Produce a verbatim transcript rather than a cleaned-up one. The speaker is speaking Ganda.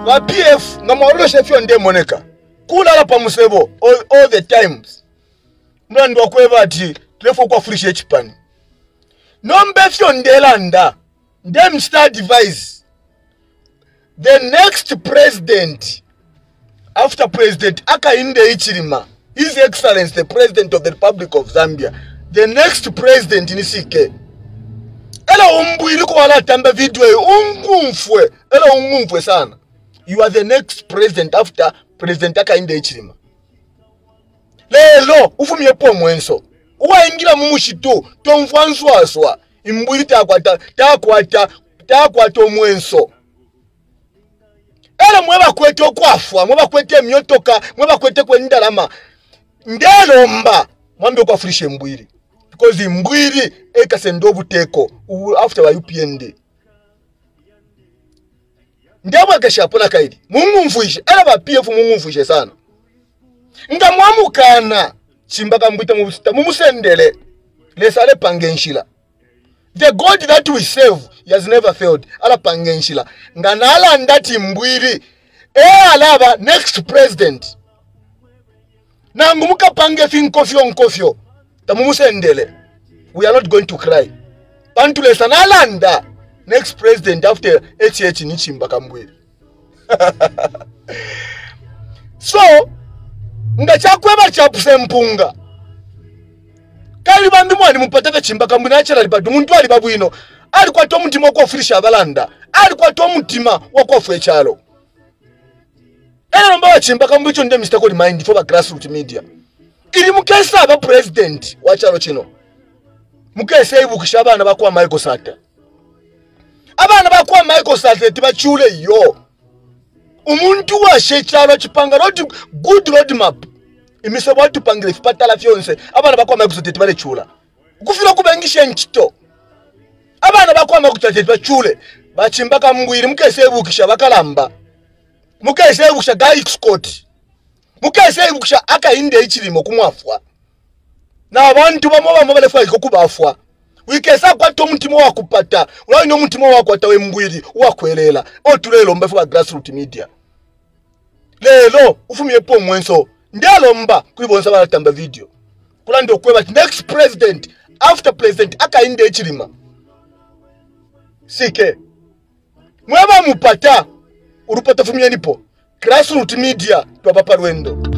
wa P F ngamawolo shefyo nde moneka kulala pa musebo all, all the times mlando wakweva ati tulefo kwa furisha echipani nombe fyo ndelanda them start device the next president after President Hakainde Hichilema, His Excellency the President of the Republic of Zambia, the next president in C K. Ela umbuili kwa wala tamba video ungumfwe, ela ungumfwe sana. You are the next president after President Hakainde Hichilema. Lelo ufumye po mwenso. Uwa ingira mumushito tomfwanswa aswa. Imbuili takwata takwata takwata mwenso. Ela mweba kwete okwafwa, mweba kwete myotoka, mweba kwete kwendalama. Ndelomba mwambe kwa furishe mbwiri. Because mbwiri eka sendobu teko after wa U P N D. Ndabwa kashapona kaidi. Mungu mfuishe. Ela ba P F mungu mfuishe sana. Nga mwamukana Chishimba Kambwili mubusita mumusendele. Lesale pangenshila. The God that we serve he has never failed. Ala pangenshila. Nga nala ndati mbwiri. Eh alaba next president. Na ngumuka pange fin kofio nkofio. Tamumusendele. We are not going to cry. Pantule sanalanda next president after H H ni Chishimba Kambwili. So nga chakweba chapuse mpunga. Kali bambi mwani mupataka Chishimba Kambwili achara libadu muntu ali babwino. Ali kwa to mutima kwa furisha abalanda. Ali kwa to mutima kwa fwe chalo. Ela nomba wa Chishimba Kambwili chonde Mister Call Mind for GRASSROOT MEDIA. Ili mukesa aba president wa chalo chino. Mukesa ibukisha abana bakwa Michael Sata. Abana bakwa Michael Sata tibachule yo. Umuntu wa shechalo chipanga road good road map. Imise watu pangile fipatala fyonse. Abana bakwa Michael Sata tibale chula. Kufira kubengisha nchito. Abana bakwa Michael Sata tibachule. Ba Chishimba Kambwili mukesa ibukisha bakalamba. Mukesa ibukisha Guy Scott. Mukesa ibukisha Hakainde Hichilema kumwafwa. Na abantu bamoba mabale fwa ikokubafwa. Wikesa kwa to mutima wa kupata. Ulawi no mutima wa kwata we mbwili wakwelela. Otulelo mbe fwa GRASSROOT MEDIA. Lelo ufumye po mwenso. Ndialo mba kulibonsa bala tamba video. Kula ndo kweba next president after President Hakainde Hichilema. Sike. Mweba mupata urupata fumye nipo. GRASSROOT MEDIA twa papa Rwendo.